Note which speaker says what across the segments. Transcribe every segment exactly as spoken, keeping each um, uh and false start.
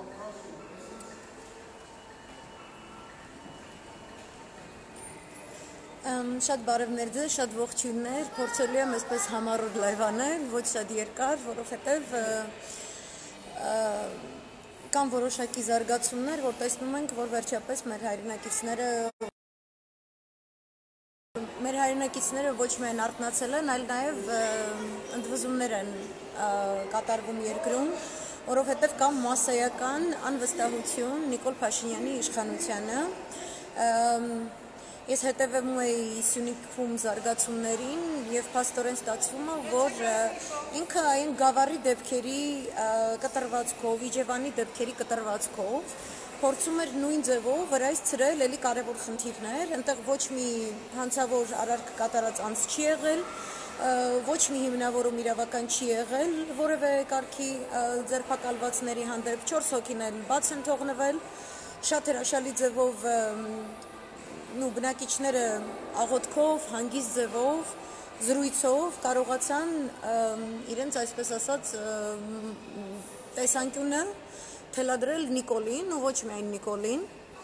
Speaker 1: Շատ բարևներ ձեզ, շատ ողջույններ, փորձելու եմ այսպես համառոտ լայվ անել, ոչ շատ երկար, որովհետև կան որոշակի զարգացումներ, որ տեսնում ենք, որ վերջապես մեր հայրենակիցները մեր հայրենակիցները ոչ միայն արթնացել են, այլ նաև ընդվզումներ են կատարվում երկրում, որովհետև կա մասսայական անվստահություն Նիկոլ Փաշինյանի իշխանությանը։ Ես հետևում էի Սյունիքում զարգացումներին և փաստորեն ստացվում է, որ ինքը այն գավառի դեպքերի կտրվածքով, Իջևանի դեպքերի կտրվածքով փորձում էր նույն ձևով վրայից ցրել էլի կարևոր խնդիրներ, այնտեղ ոչ մի հանցավոր արարք կատարած անձ չի եղել, ոչ մի հիմնավորում իրավական չի եղել, որևէ կարգի ձերբակալվածների հանդեպ չորս հոգին էլ բաց են թողնվել, շատ հրաշալի ձևով ու բնակիչները աղոթքով, հանգիստ ձևով, զրույցով կարողացան իրենց այսպես ասած տեսանկյունը թելադրել Նիկոլին ու ոչ միայն Նիկոլին,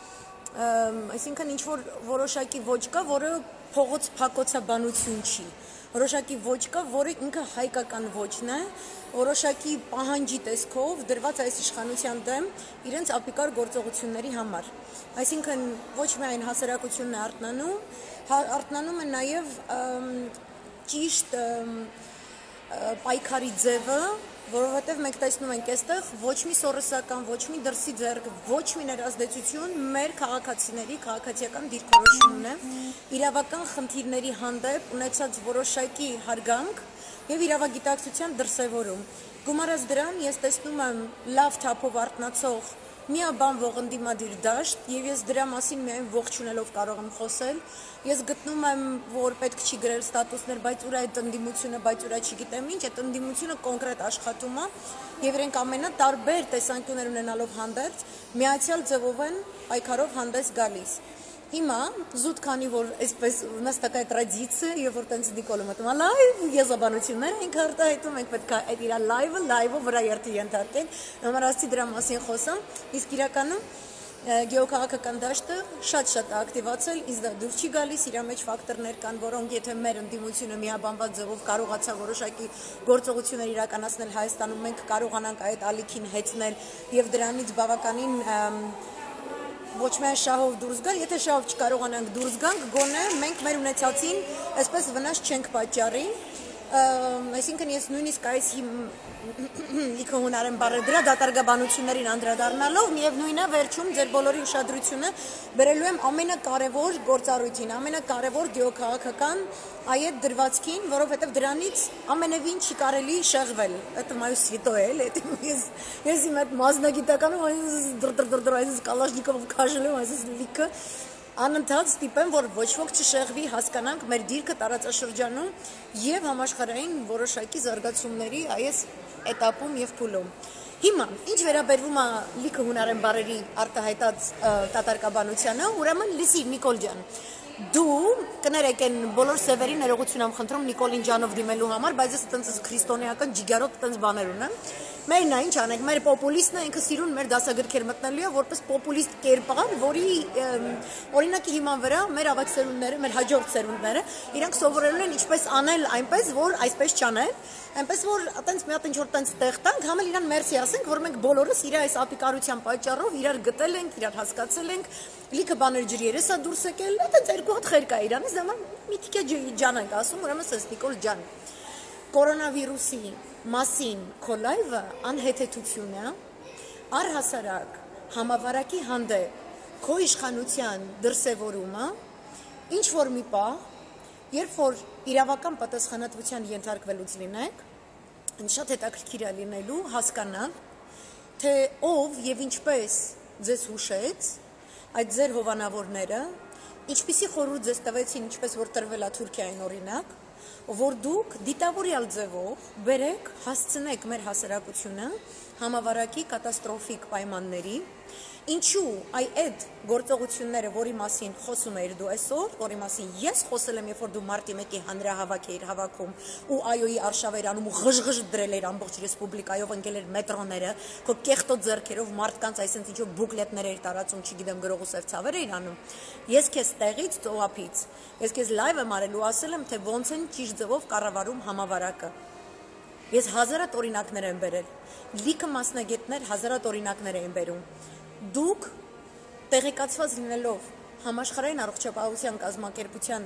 Speaker 1: այսինքն ինչ-որ որոշակի ոճ կա, որը փողոց փակոցաբանություն չի, որոշակի ոճ կա, որը ինքը հայկական ոճն է, որոշակի պահանջի տեսքով դրված այս իշխանության դեմ իրենց ապիկար գործողությունների համար։ Այսինքն ոչ միայն հասարակությունն է արթնանում, արթնանում է նաև ճիշտ պայքարի ձևը, որովհետև մենք տեսնում ենք այստեղ ոչ մի սորոսական, ոչ մի դրսի ձեռք, ոչ մի ներազդեցություն մեր քաղաքացիների քաղաքացիական դիրքորոշումն է, իրավական խնդիրների հանդեպ ունեցած որոշակի հարգանք և իրավագիտակցության դրսևորում։ Գումարած դրան ես տեսնում եմ լավ թափով արթնացող միաբանվող ընդդիմադիր դաշտ և ես դրա մասին միայն ողջունելով կարող եմ խոսել, ես գտնում եմ, որ պետք չի գրել ստատուսներ, բայց ուր այդ ընդդիմությունը, բայց ուր չգիտեմ ինչ, այդ ընդդիմությունը կոնկրետ աշխատում է և իրենք ամենատարբեր տեսանկյուններ ունենալով հանդերձ միացյալ ձևով են պայքարով հանդես գալիս։ Հիմա զուտ քանի որ այսպես у нас такая традиция, եւ որ տենց Նիկոլը մտնում է լայվ եզաբանություններ ենք արտահայտում, մենք պետք է այդ իր լայվը լայվը վրա երթի ենթարկենք, համարացի դրա մասին խոսամ, իսկ իրականում գեոքաղաքական դաշտը շատ-շատ ակտիվացել, իսկ դա դուրս չի գալիս, իր մեջ ֆակտորներ կան, որոնք եթե մեր ընդդիմությունը միաբանված ձևով կարողացա որոշակի գործողություններ իրականացնել Հայաստանում, մենք կարողանանք այդ ալիքին հեծնել եւ դրանից բավականին ոչ միայն շահով դուրս գալ, եթե շահով չկարողանանք դուրս գանք, գոնե մենք մեր ունեցածին այսպես վնաս չենք պատճառի, այսինքն ես նույնիսկ այս լիքը հունարեն բառերը դատարկաբանություններին անդրադառնալով միևնույն է վերջում ձեր բոլորի ուշադրությունը բերելու եմ ամենակարևոր գործառույթին, ամենակարևոր գեոքաղաքական այդ դրվածքին, որովհետև դրանից ամենևին չի կարելի շեղվել։ Это моё святое, это ես ես իմ այդ մասնագիտականում այս դրդրդրդր այս կալաշնիկով քաշելու այս լիքը անընդհատ ստիպեմ, որ ոչ ոք չշեղվի, հասկանանք մեր դիրքը տարածաշրջանում եւ համաշխարհային որոշակի զարգացումների այս этапում եւ փուլում։ Հիմա, ինչ վերաբերվում է լիքը հունարեն բառերի արտահայտած դատարկաբանությանը, ուրեմն լսի Նիկոլ ջան, դու կներեք են բոլոր սևերի ներողություն եմ խնդրում Նիկոլին ջանով դիմելու համար, բայց ես այտենց քրիստոնեական ջիգարոտ այտենց բաներ ունեմ։ Մերն է, ինչ անենք, մեր պոպուլիստն է, ինքը սիրուն մեր դասագրքեր մտնելու է, որպես պոպուլիստ կերպար, որի օրինակի հիման վրա մեր ավագ սերունդները, մեր հաջորդ սերունդները, իրանք սովորելու են ինչպես անել այնպես, որ այսպես չանեն, այնպես որ այտենց մի հատ ինչ-որ տենց տեղ տանք, համ էլ իրան մերսի ասենք, որ մենք բոլորս իր այս ապիկարության պատճառով իրար գտել ենք, իրար հասկացել ենք, լիքը բաներ ջրի երեսա դուրս եկել, այտենց երկու հատ խեր կա իրանից, դե մի թիկե ջան ենք ասում, ուրեմն սես Նիկոլ ջան։ Կորոնավիրուսի մասին քո լայվը անհեթեթություն է, առհասարակ համավարակի հանդեպ քո իշխանության դրսևորումը, ինչ որ մի պահ, երբ որ իրավական պատասխանատվության ենթարկվելուց լինեք, շատ հետաքրքիր է լինելու հասկանալ, թե ով եւ ինչպես ձեզ հուշեց այդ ձեր հովանավորները, ինչպիսի խորհուրդ ձեզ տվեցին, ինչպես որ տրվել է Թուրքիային օրինակ, որ դուք դիտավորյալ ձևով բերեք, հասցնեք մեր հասարակությունը համավարակի կատաստրոֆիկ պայմանների, ինչու այ այդ գործողությունները, որի մասին խոսում էիր դու այսօր, որի մասին ես խոսել եմ, երբ որ դու մարտի մեկի հանրահավաք էիր հավաքում ու այոյի արշավերանում ու ղժղժ դրել էր ամբողջ ռեսպուբլիկայով, ընկել էր մետրոները, քո կեղտոտ ձեռքերով մարդկանց այսինքն ինչ-որ բուկլետներ էր տարածում, չգիտեմ, գրող ու սև ցավեր էր անում, ես քեզ տեղից ծովափից, ես քեզ լայվ եմ արել ու ասել եմ, թե ոնց են ճիշտ ձևով կառավարում համավարակը։ Ես հազարատ օրինակներ եմ բերել, լիքը մասնագետներ հազարատ օրինակներ են բերում։ Դուք տեղեկացված լինելով համաշխարհային առողջապահության կազմակերպության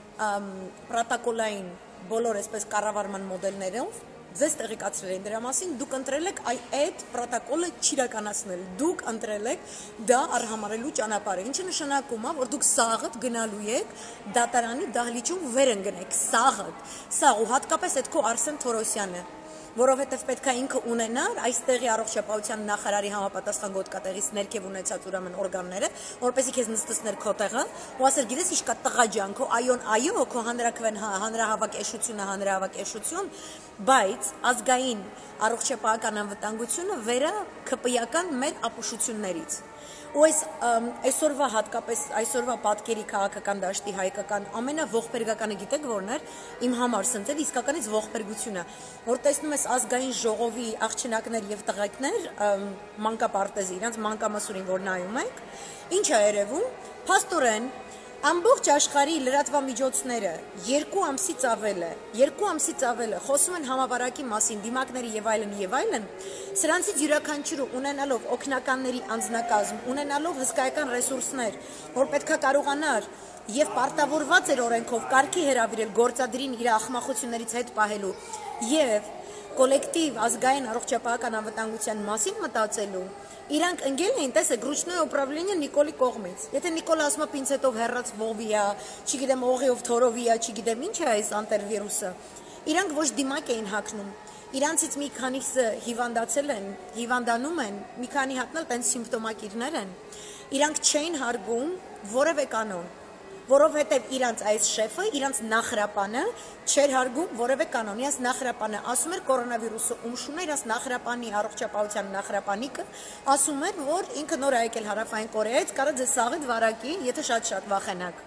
Speaker 1: պրոտոկոլային բոլոր այսպես կառավարման մոդելներով ձեզ տեղեկացրել են դրա մասին, դուք ընտրել եք այդ պրոտոկոլը չիրականացնել, դուք ընտրել եք դա արհամարելու ճանապարհը, ինչը նշանակում է, որ դուք սաղդ գնալու եք դատարանի դահլիճում վեր ընկնեք, սաղդ, սաղ ու հատկապես այդ քո Արսեն Թորոսյանը, որովհետև պետք է ինքը ունենար այստեղի առողջապահության նախարարի համապատասխան գոտկատեղից ներքև ունեցած ուրեմն օրգանները, որպեսզի քեզ նստեցներ քո տեղը, ու ասել գիտես ինչ կա տղա ջան, քո այոն այո, քո հանրակրվեն հանրահավաք էշությունը, հանրահավաք էշություն, բայց ազգային առողջապահական անվտանգությունը վերը քպիական մեր ապուշություններից։ Ու այս այսօրվա հատկապես այսօրվա պատկերի քաղաքական դաշտի հայկական ամենաողբերգականը գիտեք որն էր իմ համար սենց էլ իսկականից ողբերգությունը, որ տեսնում ես ազգային ժողովի աղջնակներ եւ տղեկներ մանկապարտեզի իրանց մանկամասուրին որ նայում եք, ինչ է երևում, փաստորեն ամբողջ աշխարհի լրատվամիջոցները երկու ամսից ավել է, երկու ամսից ավել է խոսում են համավարակի մասին, դիմակների եւ այլն եւ այլն, սրանցից յուրաքանչյուրը ունենալով օգնականների անձնակազմ, ունենալով հսկայական ռեսուրսներ, որ պետքա կարողանար եւ պարտավորված էր օրենքով կարգի հրավիրել գործադրին իր ախմախություններից հետ պահելու եւ կոլեկտիվ ազգային առողջապահական անվտանգության մասին մտածելու իրանք ընկել էին, տեսեք, ռուչնոյ ուպրավլենիա Նիկոլի կողմից։ Եթե Նիկոլը ասում է պինցետով հեռած ողվի է, չգիտեմ, օղիով թորովի է, չգիտեմ ինչ է այս անտերվիրուսը, իրանք ոչ դիմակ էին հագնում։ Իրանցից մի քանիսը հիվանդացել են, հիվանդանում են, մի քանի հատն էլ տենց սիմպտոմակիրներ են։ Իրանք չէին հարգում որևէ կանոն, որովհետև իրանց այս շեֆը, իրանց նախրապանը չէր հարգում որևէ կանոն, իրանց նախրապանը ասում էր կորոնավիրուսը ումշուն է, իրանց նախրապանի առողջապահության նախրապանիկը ասում էր, որ ինքը նոր է եկել Հարավային Կորեայից, կարա ձեզ սաղետ վարակի, եթե շատ-շատ վախենաք։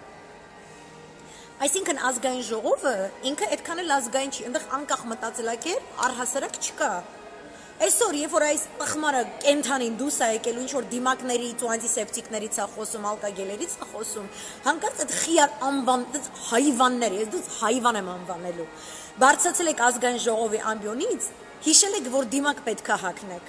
Speaker 1: Այսինքն ազգային ժողովը ինքը այդքան էլ ազգային չի, այնտեղ անկախ մտածելակերպ առհասարակ չկա։ Այսօր, երբ որ այս տխմարը կենթանին դուրս է եկել, ինչ որ դիմակներից ու անտիսեպտիկներից է խոսում, ալկագելերից է խոսում, հանկարծ այդ խիար անվան, այդ հայվաններ, ես դուց հայվան եմ անվանելու։ Բարձրացել եք ազգային ժողովի ամբիոնից, հիշել եք, որ դիմակ պետք է հագնեք։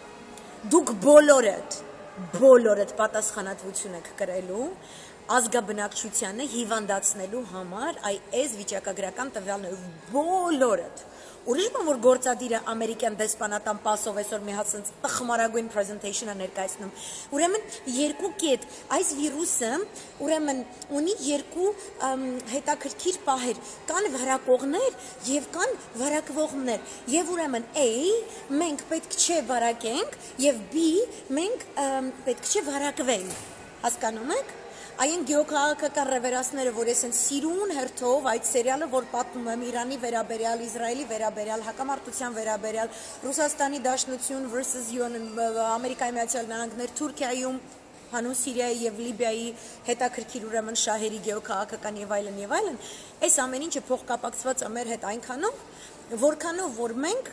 Speaker 1: Դուք բոլորդ, բոլորդ պատասխանատվություն եք կրելու ազգաբնակչությանը հիվանդացնելու համար այս վիճակագրական տվյալներով բոլորդ։ Ուրիշ բան որ գործադիրը ամերիկյան դեսպանատան պասով այսօր մի հատ sense տխմարագույն presentation-ը ներկայացնում։ Ուրեմն երկու կետ, այս վիրուսը ուրեմն ունի երկու հետաքրքիր պահեր, կան վարակողներ եւ կան վարակվողներ։ Եվ ուրեմն A մենք պետք չէ վարակենք եւ B մենք պետք չէ վարակվենք։ Հասկանում եք։ Այն գեոքաղաքական ռևերասները, որ ես են սիրուն հերթով այդ սերիալը, որ պատմում եմ Իրանի վերաբերյալ, Իսրայելի վերաբերյալ, հակամարտության վերաբերյալ, Ռուսաստանի Դաշնություն versus Ամերիկայի Միացյալ Նահանգներ, Թուրքիայում, հանուն Սիրիայի եւ Լիբիայի հետաքրքիր ուրեմն շահերի գեոքաղաքական եւ այլն եւ այլն, այս ամեն ինչը փոխկապակցված է մեր հետ այնքանով, որքանով որ մենք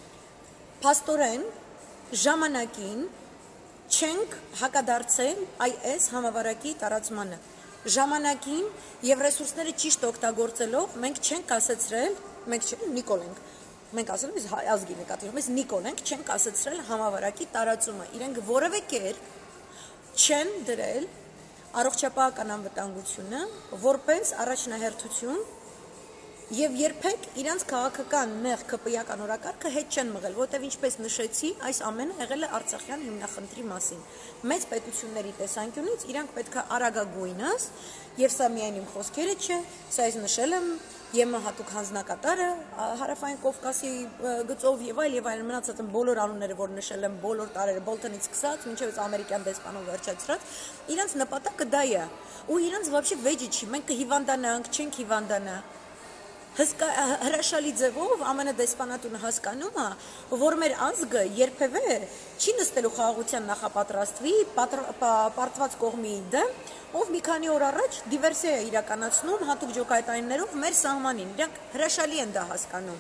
Speaker 1: փաստորեն ժամանակին չենք հակադարձել այս համավարակի տարածմանը։ Ժամանակին եւ ռեսուրսները ճիշտ օգտագործելով մենք չենք ասացրել, մենք Նիկոլ ենք, մենք ասել ենք ազգի նկատի, մենք Նիկոլ ենք, չենք ասացրել համավարակի տարածումը։ Իրենք որևէ կերպ չեն դրել առողջապահական անվտանգությունը որպես առաջնահերթություն Եվ երբեք իրանց քաղաքական նեղ քպիական օրակարգը հետ չեն մղել, որտեղ ինչպես նշեցի, այս ամենը եղել է Արցախյան հիմնախնդրի մասին։ Մեծ պետությունների տեսանկյունից իրանք պետք է արագագույնս, եւ սա միայն իմ խոսքերը չէ, սա ես նշել եմ ԵՄ հատուկ հանձնակատարը Հարավային Կովկասի գծով եւ այլ եւ այլ մնացած են բոլոր անունները, որ նշել եմ, բոլոր տարերը Բոլթոնից սկսած, մինչեւ ամերիկյան դեսպանով վերջացրած, իրանց նպատակը դա է։ Ու իրանց вообще վեճի չի, մենք կհիվանդանանք, չենք հիվանդանա։ հրաշալի ձևով ԱՄՆ դեսպանատունը հասկանում է, որ մեր ազգը երբևէ չի նստելու խաղաղության նախապատրաստվի պարտված կողմի դեմ, ով մի քանի օր առաջ դիվերսիա է իրականացնում հատուկ ջոկայտայիններով մեր սահմանին, իրանք հրաշալի են դա հասկանում։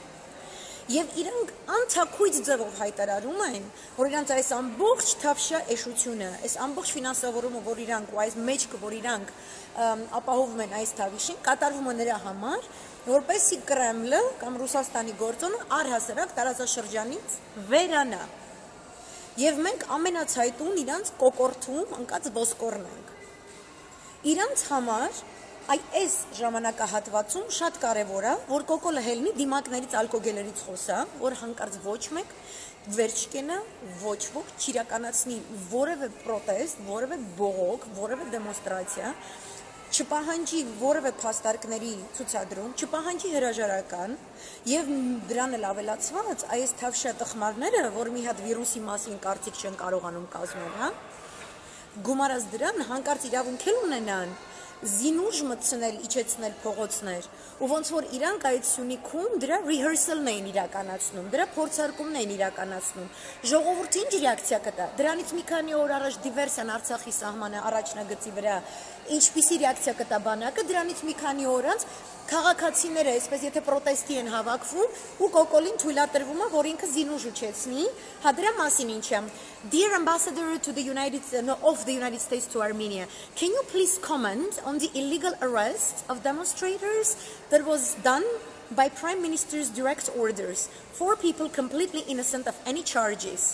Speaker 1: Եվ իրանք անթաքույց ձևով հայտարարում են, որ իրանք այս ամբողջ թավշյա էշությունը, այս ամբողջ ֆինանսավորումը, որ իրանք ու այս մեջքը, որ իրանք ապահովում են այս թավիշին, կատարվում է նրա համար, որպեսզի Կրեմլը կամ Ռուսաստանի գործոնը առհասարակ տարածաշրջանից վերանա։ Եվ մենք ամենացայտուն իրանք կոկորթում ընկած ոսկորն ենք։ Իրանք համար այս ժամանակահատվածում շատ կարևոր է, որ կոկոլը հելնի դիմակներից ալկոգելերից խոսա, որ հանկարծ ոչ մեկ վերջ կենա, ոչ ոք չիրականացնի որևէ պրոտեստ, որևէ բողոք, որևէ դեմոնստրացիա, չպահանջի որևէ փաստարկների ցուցադրում, չպահանջի հրաժարական եւ դրան էլ ավելացված այս թավշյա տխմարները, որ մի հատ վիրուսի մասին կարծիք չեն կարողանում կազմել, հա, գումարած դրան հանկարծ իրավունք էլ ունենան զինուժ մտցնել, իջեցնել փողոցներ, ու ոնց որ իրանք այդ Սյունիքում դրա rehearsal-ն էին իրականացնում, դրա փորձարկումն էին իրականացնում։ Ժողովուրդը ինչ ռեակցիա կտա։ Դրանից մի քանի օր առաջ դիվերսիան Արցախի սահմանը առաջնագծի վրա ինչպիսի ռեակցիա կտա բանակը, դրանից մի քանի օր անց քաղաքացիները, այսպես եթե պրոտեստի են հավաքվում, ու կոկոլին թույլատրվում է, որ ինքը զինուժ ուչեցնի, հա դրա մասին ինչ է։ Dear Ambassador to the United no, of the United States to Armenia, can you please comment on the illegal arrest of demonstrators that was done by Prime Minister's direct orders? Four people completely innocent of any charges.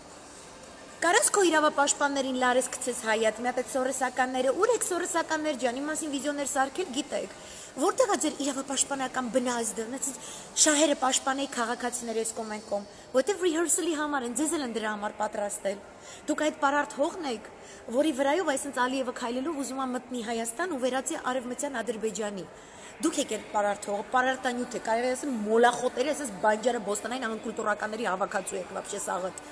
Speaker 1: Կարաս քո իրավապաշտպաններին լարես գցես հայատ, մի հատ այդ սորեսականները, ուր եք սորեսականներ ջան, իմ մասին վիդեոներ սարքել գիտեք, որտեղ է ձեր իրավապաշտպանական բնազդը, շահերը պաշտպանեի քաղաքացիների այս կողմ այն կողմ, որտեղ rehearsal-ի համար են, ձեզ էլ են դրա համար պատրաստել։ Դուք այդ պարարտ հողն եք, որի վրայով այսպես Ալիևը քայլելով ուզում է մտնի Հայաստան ու վերածի Արևմտյան Ադրբեջանի։ Դուք եկեք պարարտ հողը, պարարտանյութ է, կարելի է ասել մոլախոտերի, այսպես բանջարը բոստանային անկուլտուրականների հավաքածու եք, вообще սաղըտ։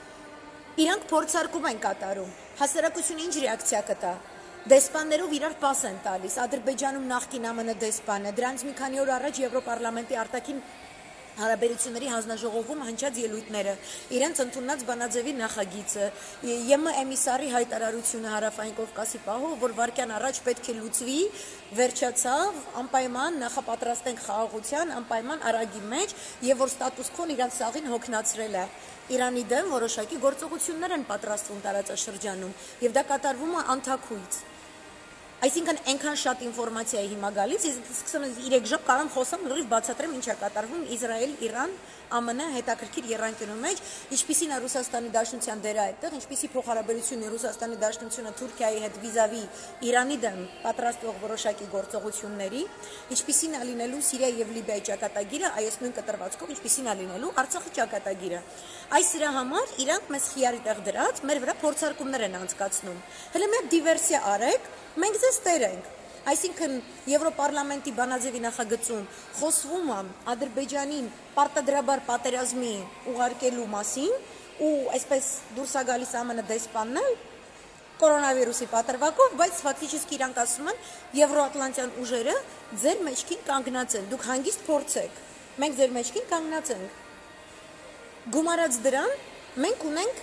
Speaker 1: Իրանք փորձարկում են կատարում, հասարակությունը ինչ ռեակցիա կտա, դեսպաններով իրար պաս են տալիս, Ադրբեջանում նախկին ԱՄՆ դեսպանը, դրանից մի քանի օր առաջ Եվրոպարլամենտի արտաքին հարաբերությունների հանձնաժողովում հնչած ելույթները, իրենց ընդունած բանաձևի նախագիծը, ԵՄ էմիսարի հայտարարությունը Հարավային Կովկասի պահով, որ վարկյան առաջ պետք է լուծվի, վերջացավ, անպայման նախապատրաստենք խաղաղության, անպայման արագի մեջ, եւ որ ստատուս քոն իրանց սաղին հոգնացրել է։ Իրանի դեմ որոշակի գործողություններ են պատրաստվում տարածաշրջանում, եւ դա կատարվում է անթաքույց։ Այսինքն այնքան շատ ինֆորմացիա է հիմա գալիս, իսկ սկսեմ երեք ժամ կարող խոսամ լրիվ բացատրեմ ինչ է կատարվում Իսրայել, Իրան, ԱՄՆ հետաքրքիր եռանկյունու մեջ, ինչպիսին է Ռուսաստանի Դաշնության դերը այդտեղ, ինչպիսի փոխհարաբերություն է Ռուսաստանի Դաշնությունը Թուրքիայի հետ վիզավի Իրանի դեմ պատրաստվող որոշակի գործողությունների, ինչպիսին է լինելու Սիրիայի եւ Լիբիայի ճակատագիրը, այս նույն կտրվածքով ինչպիսին է լինելու Արցախի ճակատագիրը։ Այս դրա համար իրանք մեզ խիարի տեղ դրած մեր վրա փորձարկումներ են անցկացնում։ Հələ մի հատ դիվերսիա արեք, մենք ձեզ տեր ենք։ Այսինքն Եվրոպարլամենտի բանաձևի նախագծում խոսվում է Ադրբեջանին պարտադրաբար պատերազմի ուղարկելու մասին ու այսպես դուրս է գալիս ԱՄՆ դեսպանն կորոնավիրուսի պատրվակով, բայց ֆակտիչիսկի իրանք ասում են Եվրոատլանտյան ուժերը ձեր մեջքին կանգնած են, դուք հանգիստ փորձեք, մենք ձեր մեջքին կանգնած ենք։ Գումարած դրան մենք ունենք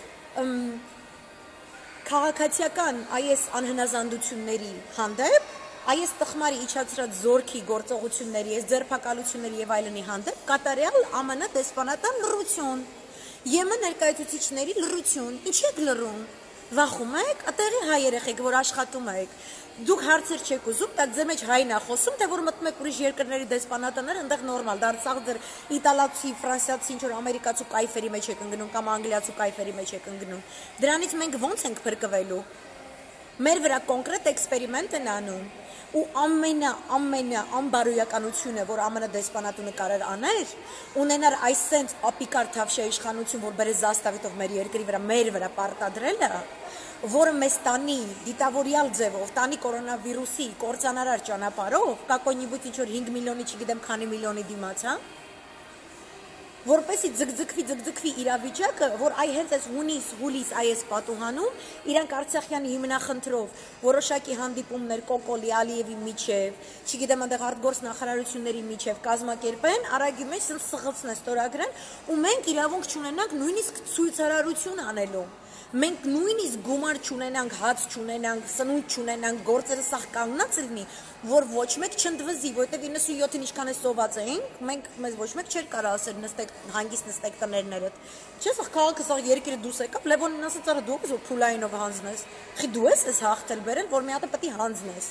Speaker 1: քաղաքացիական այս անհնազանդությունների հանդեպ, այս տխմարի իջացրած զորքի գործողությունների, այս ձերբակալությունների եւ այլնի հանդեպ կատարյալ ԱՄՆ դեսպանատան լռություն, ԵՄ ներկայացուցիչների լռություն, ինչի եք լռում, վախում եք, այդտեղի հայ երեխեք, որ աշխատում եք, դուք հարցեր չեք ուզում, դա ձեր մեջ հայն է խոսում, թե որ մտնում եք ուրիշ երկրների դեսպանատները, այնտեղ նորմալ, դարձավ ձեր իտալացի, ֆրանսիացի, ինչ որ ամերիկացու կայֆերի մեջ եք ընկնում կամ անգլիացու կայֆերի մեջ եք ընկնում։ Դրանից մենք ո՞նց ենք փրկվելու։ Մեր վրա կոնկրետ էքսպերիմենտ են անում ու ամենա ամենա անբարոյականությունը, որ ԱՄՆ դեսպանատունը կարեր աներ, ունենար այս sense ապիկար թավշյա իշխանություն, որ բերե զաստավիտով մեր երկրի վրա, մեր վրա պարտադրելը, որը մեզ տանի դիտավորյալ ձևով, տանի կորոնավիրուսի կործանարար ճանապարհով, կակոնիբուց ինչ որ հինգ միլիոնի, չգիտեմ քանի միլիոնի դիմաց, հա, որպեսի ձգձգվի ձգձգվի իրավիճակը, որ այ հենց այս հունիս, հուլիս այս պատուհանում իրանք Արցախյան հիմնախնդրով որոշակի հանդիպումներ Կոկոլի, Ալիևի միջև, չգիտեմ այնտեղ արտգործ նախարարությունների միջև կազմակերպեն, արագի մեջ սղծն է ստորագրեն, ու մենք իրավունք չունենանք նույնիսկ ցույցարարություն անելու։ Մենք նույնիսկ գումար չունենանք, հաց չունենանք, սնունդ չունենանք, գործերը սաղ կանգնած լինի, որ ոչ մեկ չընդվզի, որովհետև իննսունյոթին ինչքան է սոված էինք, մենք մեզ ոչ մեկ չէր կարող ասել նստեք, հանգիստ նստեք տներներդ։ Չէ՞ սաղ քաղաքը սաղ երկիրը դուրս եկավ, Լևոնին ասաց արա դու ես որ փուլայինով հանձնես։ Խի դու ես ես հաղթել բերել, որ մի հատ պետք է հանձնես։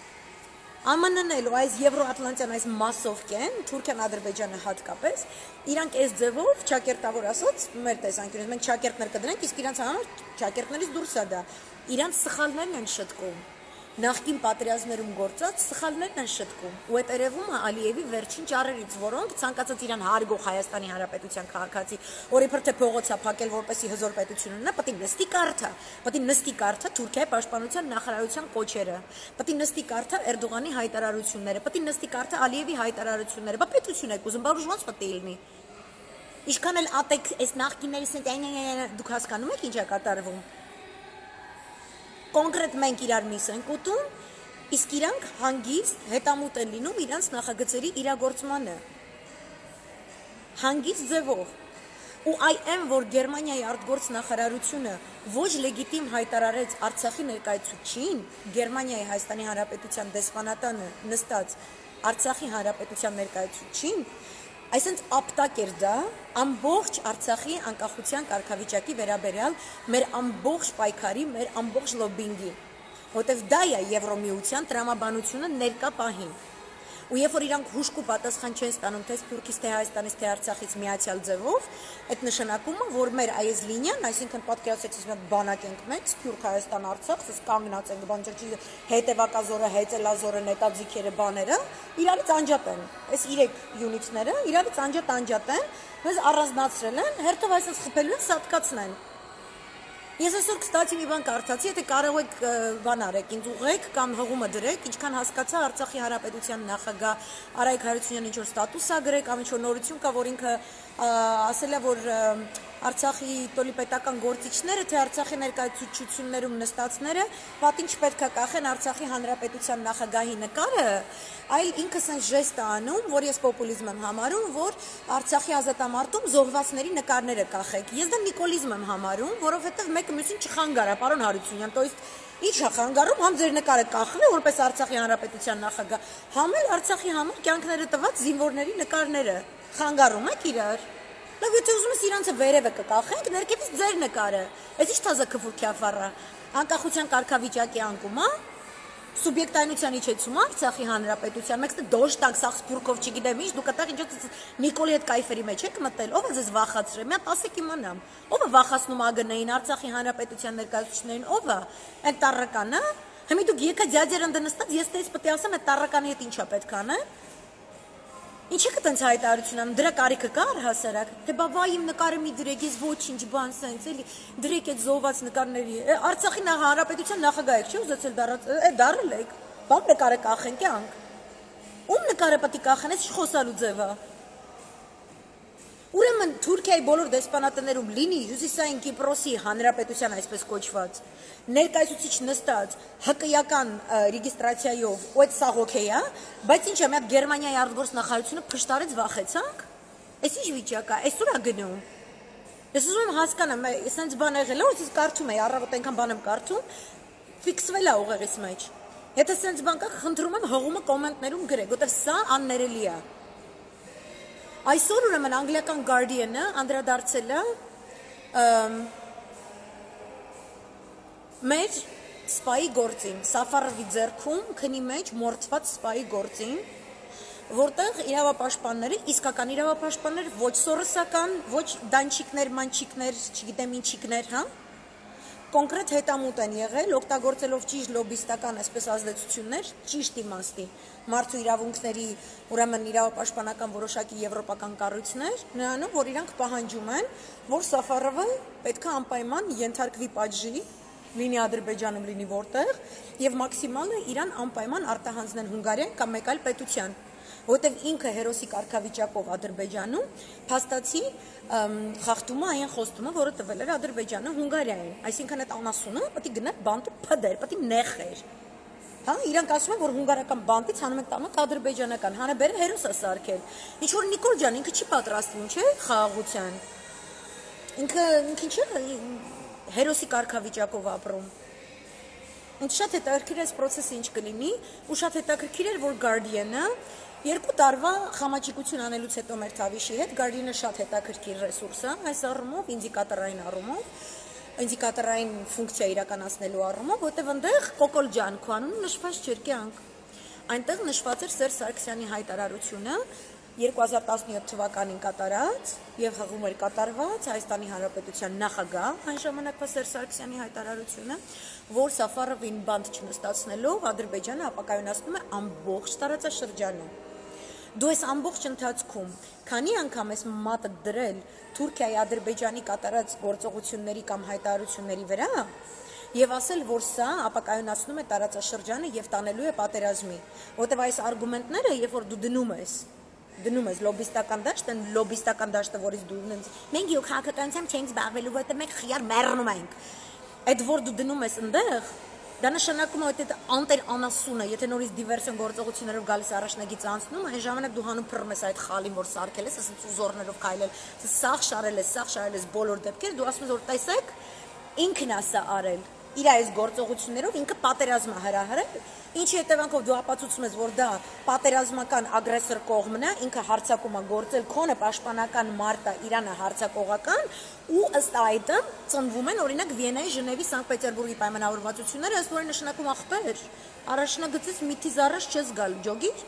Speaker 1: Ա Մ Ն-ն էլ ու այս Եվրոատլանտյան այս մասովկեն, Թուրքիան, Ադրբեջանը հատկապես, իրանք այս ձևով ճակերտավոր ասած, մեր տեսանկյունից մենք ճակերտներ կդրենք, իսկ իրանք համար ճակերտներից դուրս է դա։ Իրանք սխալներն են շտկում։ Նախկին պատերազմներում գործած սխալներն են շտկում։ Ու այդ երևում է Ալիևի վերջին ճառերից, որոնք ցանկացած իրան հարգող Հայաստանի Հանրապետության քաղաքացի, որ իբր թե փողոցա փակել որպեսի հզոր պետություն ունենա, պետք է նստի կարդա, պետք է նստի կարդա Թուրքիայի պաշտպանության նախարարության կոչերը, պետք է նստի կարդա Էրդողանի հայտարարությունները, պետք է նստի կարդա Ալիևի հայտարարությունները, բա պետություն եք ուզում, բա ուժված պետք է լինի։ Ինչքան էլ ատեք այս նախկիններից դուք հասկանում եք ինչ է կատարվում։ Կոնկրետ մենք իրար միս ենք ուտում, իսկ իրանք հանգիստ հետամուտ են լինում իրանց նախագծերի իրագործմանը։ Հանգիստ ձևով։ Ու այն, որ Գերմանիայի արտգործ նախարարությունը ոչ լեգիտիմ հայտարարեց Արցախի ներկայացուցիչին, Գերմանիայի Հայաստանի Հանրապետության դեսպանատանը նստած Արցախի Հանրապետության ներկայացուցիչին, այսինքն ապտակ էր դա ամբողջ Արցախի անկախության կարգավիճակի վերաբերյալ մեր ամբողջ պայքարի, մեր ամբողջ լոբինգի, որտեվ դա է Եվրոմիության տրամաբանությունը ներկա պահին։ Ու երբ որ իրանք հուշք ու պատասխան չեն ստանում թե Թուրքից, թե Հայաստանից, թե Արցախից միացյալ ձևով, այդ նշանակում է, որ մեր այս լինիան, այսինքն պատկերացրեք մի հատ բանակ ենք մենք, Թուրք, Հայաստան, Արցախ, ըստ կանգնած ենք, բան չի հետևակազորը, հետելազորը, նետաձիգերը, բաները, իրարից անջատ են։ Այս երեք յունիտները իրարից անջատ անջատ են, մեզ առանձնացրել են, հերթով այսպես խփելու են, սատկացնեն։ Ես այսօր կստացի մի բան կարդացի, եթե կարող եք բան արեք, ինձ ուղեք կամ հղումը դրեք, ինչքան հասկացա Արցախի Հանրապետության նախագահ Արայք Հարությունյանը ինչ որ ստատուս ա գրել կամ ինչ որ նորություն կա, որ ինքը ասել է, որ Արցախի տոլի պետական գործիչները, թե Արցախի ներկայացուցչություններում նստածները, պատին չպետք է կախեն Արցախի Հանրապետության նախագահի նկարը, այլ ինքս այն ժեստ է անում, որ ես պոպուլիզմ եմ համարում, որ Արցախի ազատամարտում զոհվածների նկարները կախեք։ Ես դա նիկոլիզմ եմ համարում, որովհետև մեկը մյուսին չխանգարա, պարոն Հարությունյան, то есть ինչ է խանգարում, համ ձեր նկարը կախվի, որպես Արցախի Հանրապետության նախագահ, համ էլ Արցախի համար կյանքները տված զինվորների նկարները խանգարում եք իրար։ Լավ, եթե ուզում ես իրանցը վերևը կկախենք, ներքևից ձեր նկարը։ Այս ինչ թազա քֆուր քյաֆառա։ Անկախության կարգավիճակի անկում, հա։ Սուբյեկտայնության իջեցում Արցախի Հանրապետության, մեկ դոշտակ սախ սփուրկով չգիտեմ ինչ, դուք այդտեղ ինչ Նիկոլի հետ կայֆերի մեջ եք մտել, ով է ձեզ վախացրել, մի հատ ասեք իմանամ, ով է վախացնում Ա Գ Ն-ին, Արցախի Հանրապետության ներկայացուցիչներին, ով է, այդ տառականը, հիմա դուք եկա ձյաձեր ընդնստած, ես դες պետք է ասեմ, այդ տառականի հետ ինչա պետք անել։ Ինչ եք տենց հայտարարություն անում, դրա կարիքը կա առհասարակ, թե բա վայ իմ նկարը մի դրեք, ես ոչինչ բան սենց, էլի դրեք այդ զոհված նկարների, Արցախի Հանրապետության նախագահ եք, չի ուզեցել դառել եք, բան նկարը կախենք յանք, ում նկարը պետք է կախեն, այս ինչ խոսալու ձև է։ Ուրեմն Թուրքիայի բոլոր դեսպանատներում լինի Հյուսիսային Կիպրոսի Հանրապետության այսպես կոչված ներկայացուցիչ նստած հակայական ռեգիստրացիայով ու այդ սաղ օքեյ է, բայց ինչ է, մի հատ Գերմանիայի արտգործ նախարարությունը փշտարեց վախեցանք։ Այս ինչ վիճակ է, այսօր է գնում։ Ես ուզում եմ հասկանամ, սենց բան եղել է, որ ես կարդում եի, առավոտ այնքան բան եմ կարդում, ֆիքսվել է ուղեղից մեջ։ Եթե սենց բան կա, խնդրում եմ հղումը կոմենտներում գրեք, որտեղ սա աններելի է։ Այսօր ուրեմն անգլիական Guardian-ը անդրադարձել է մեր սպայի գործին, Սաֆարովի ձեռքում քնի մեջ մորթված սպայի գործին, որտեղ իրավապաշտպանները, իսկական իրավապաշտպաններ, ոչ սորոսական, ոչ դանչիկներ, մանչիկներ, չգիտեմ ինչիկներ, հա, կոնկրետ հետամուտ են եղել, օգտագործելով ճիշտ լոբիստական այսպես ազդեցություններ, ճիշտ իմաստի, մարդու իրավունքների, ուրեմն իրավապաշտպանական որոշակի եվրոպական կառույցներ, նրանով, որ իրանք պահանջում են, որ Սաֆարովը պետք է անպայման ենթարկվի պատժի, լինի Ադրբեջանում, լինի որտեղ, եւ մաքսիմալը իրան անպայման արտահանձնեն Հունգարիան կամ մեկ այլ պետության։ որտեվ ինքը հերոսի կարգավիճակով Ադրբեջանում փաստացի խախտում է այն խոստումը, որը տվել էր Ադրբեջանը Հունգարիային, այսինքն այդ անասունը պետք է գնար բանտը փդեր, պետք է նեղեր։ Հա, իրանք ասում են, որ հունգարական բանտից հանում ենք տանակ ադրբեջանական, հանաբերը հերոս է սարքել։ Ինչ որ Նիկոլ ջան, ինքը չի պատրաստվում, չէ՞, խաղաղության։ Ինքը ինքը չէ, հերոսի կարգավիճակով ապրում։ Ինձ շատ հետաքրքիր է այս process-ը ինչ կլինի, ու շատ հետաքրքիր էր, որ Guardian-ը երկու տարվա խամաճիկություն անելուց հետո մեր Թավիշի հետ Guardian-ը շատ հետաքրքիր ռեսուրս է, այս առումով, ինդիկատորային առումով, ինդիկատորային ֆունկցիա իրականացնելու առումով, որտեղ այնտեղ Կոկոլ ջան քո անունը նշված չէր կյանք։ Այնտեղ նշված էր Սերժ Սարգսյանի հայտարարությունը երկու հազար տասնյոթ թվականին կատարած եւ հղում էր կատարված Հայաստանի Հանրապետության նախագահ այն ժամանակվա Սերժ Սարգսյանի հայտարարությունը, որ Սաֆարովին բանտ չնստացնելով Ադրբեջանը ապակայունացնում է ամբողջ տարածաշրջանում։ Դու այս ամբողջ ընթացքում քանի անգամ ես մատը դրել Թուրքիայի Ադրբեջանի կատարած գործողությունների կամ հայտարարությունների վրա եւ ասել, որ սա ապակայունացնում է տարածաշրջանը եւ տանելու է պատերազմի, որտեւ այս արգումենտները, երբ որ դու դնում ես դնում ես լոբիստական դաշտ, այն լոբիստական դաշտը, որից դու ունես, մենք յոք քաղաքականությամբ չենք զբաղվելու, որտեղ մենք խիար մեռնում ենք։ Այդ որ դու դնում ես այնտեղ, դա նշանակում է այդ անտեր անասունը, եթե նորից դիվերսիոն գործողություններով գալիս առաջնագից անցնում, այն ժամանակ դու հանում փռում ես այդ խալին, որ սարքել ես, ասես ուզորներով քայլել, սաղ շարել ես, սաղ շարել ես բոլոր դեպքեր, դու ասում ես, որ տեսեք, ինքն է սա արել։ Իր այս գործողություններով ինքը պատերազմ է հրահրել, ինչի հետևանքով դու ապացուցում ես, որ դա պատերազմական ագրեսոր կողմն է, ինքը հարձակում է գործել, քոնը պաշտպանական մարտը, Իրանը հարձակողական, ու ըստ այդմ ծնվում են օրինակ Վիեննայի, Ժնևի, Սանկտ Պետերբուրգի պայմանավորվածությունները, ըստ որի նշանակում ախպեր, առաջնագծից միթիզ առաջ չես գալ, ջոգիր։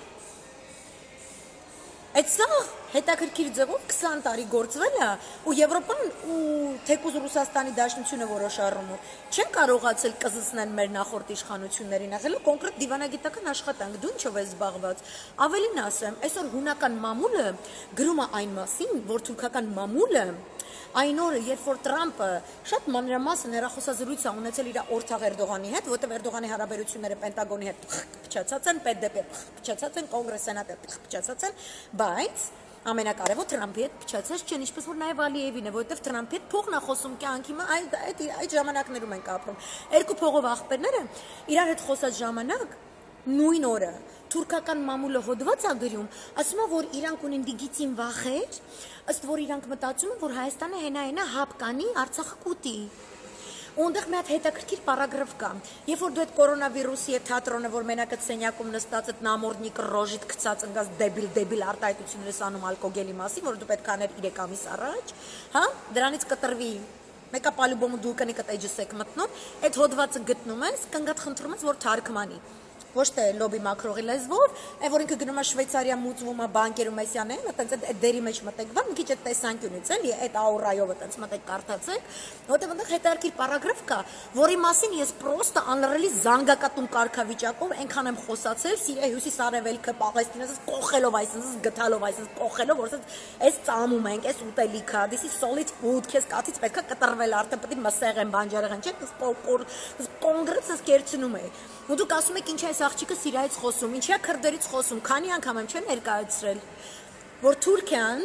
Speaker 1: Այդ սա հետաքրքիր ձևով քսան տարի գործվել է, ու Եվրոպան ու թեկուզ Ռուսաստանի Դաշնությունը որոշ առումով չեն կարողացել կզզնել մեր նախորդ իշխանություններին, եղել կոնկրետ դիվանագիտական աշխատանք, դու ինչով ես զբաղված։ Ավելին ասեմ, այսօր հունական մամուլը գրում է այն մասին, որ թուրքական մամուլը այն օրը, երբ որ Տրամպը շատ մանրամասն հեռախոսազրույց է ունեցել իր օրթաղ Էրդողանի հետ, որտեղ Էրդողանի հարաբերությունները Պենտագոնի հետ փչացած են, Պե Դե Պե փչացած են, Կոնգրես Սենատը փչացած են, բայց ամենակարևոր Տրամպի հետ փչացած չեն, ինչպես որ նաև Ալիևին է, որովհետև Տրամպի հետ փողն է խոսում կյանքի, այդ այդ այդ ժամանակներում ենք ապրում։ Երկու փողով աղբերները իրար հետ խոսած ժամանակ նույն օրը թուրքական մամուլը հոդված է գրում, ասում է, որ իրանք ունեն դիգիցին վախեր, ըստ որ իրանք մտածում են, որ Հայաստանը հենա-հենա հապ կանի, Արցախը կուտի։ Ունդեղ մի հատ հետաքրքիր պարագրաֆ կա, երբ որ դու այդ կորոնավիրուսի այդ թատրոնը, որ մենակ այդ սենյակում նստած այդ նամորդնիկը ռոժիտ գցած ընկած դեբիլ դեբիլ արտահայտություններ ես անում ալկոգելի մասին, որ դու պետք է աներ երեք ամիս առաջ, հա, դրանից կտրվի մեկը պալուբոմը դու կնի կտեջս եք մտնում, այդ հոդվածը գտնում ես, կնգատ խնդրում ես, որ թարգմանի։ Ոչ թե լոբի մակրողի լեզվով, այն որ ինքը գնում է Շվեյցարիա մուծվում է բանկերում այսյանեն, այտենց այդ դերի մեջ մտեք, բան մի քիչ այդ տեսանկյունից էլի, այդ աուրայով այտենց մտեք կարդացեք, որտեղ այնտեղ հետաքրքիր պարագրաֆ կա, որի մասին ես պրոստը անլռելի զանգակատուն կարգավիճակով այնքան եմ խոսացել, Սիրիա հյուսիս արևելքը, Պաղեստինը, ասես կոխելով, այսպես գտալով, այսպես կոխելով, որ այս ծամում ենք, այս ուտելիքա, this is solid food, քեզ կաթից պետքա կտրվել արդեն պետք է մսեղեն, բանջարեղեն, չէ՞, կոնգրեսը կերցնում է։ Ու դուք ասում եք ինչ է այս աղջիկը Սիրիայից խոսում, ինչի է քրդերից խոսում, քանի անգամ եմ չեն ներկայացրել, որ Թուրքիան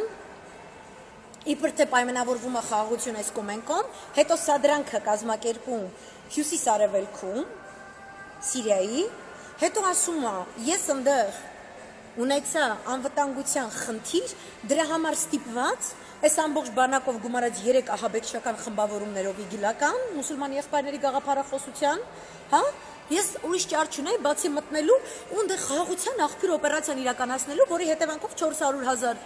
Speaker 1: իբր թե պայմանավորվում է խաղաղություն այս կոմենկոմ, հետո սադրանքը կազմակերպում հյուսիս-արևելքում Սիրիայի, հետո ասում է, ես ընդեղ ունեցա անվտանգության խնդիր, դրա համար ստիպված այս ամբողջ բանակով գումարած երեք ահաբեկչական խմբավորումներով իգիլական, մուսուլման եղբայրների գաղափարախոսության, հա, ես ուրիշ ճար չունեի, բացի մտնելու ու ընդեղ խաղաղության աղբյուր օպերացիան իրականացնելու, որի հետևանքով չորս հարյուր հազար